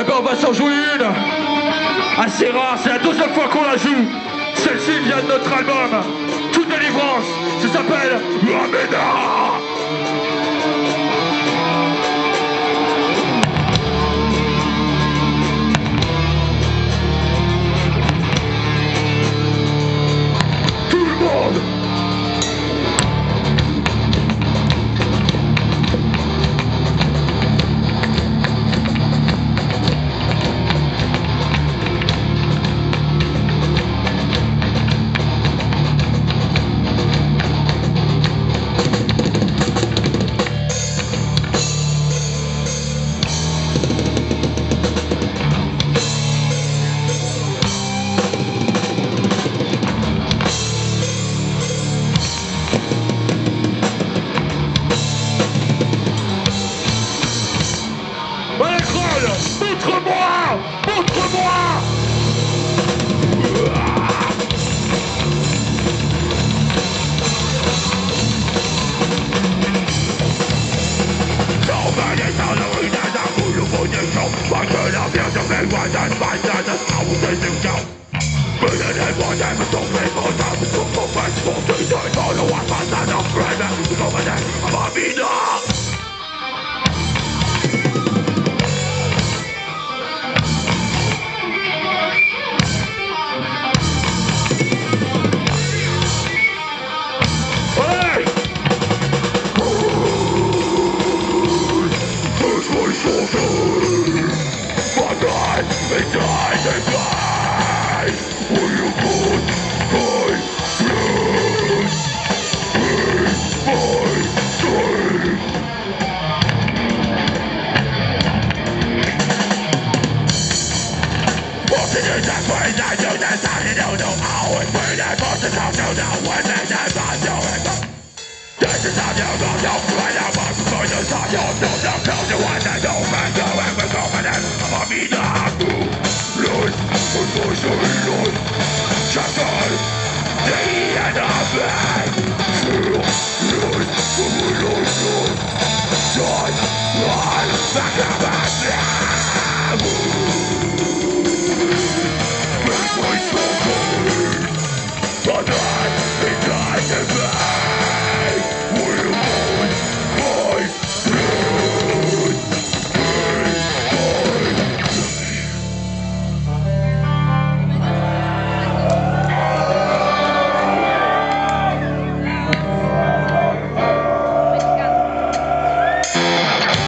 Eh ben on va s'en jouer une. Assez rare, c'est la deuxième fois qu'on la joue. Celle-ci vient de notre album Toute délivrance. Ça s'appelle Ramena. Tout le monde. Montre-moi! Montre-moi! Chapter the end of it.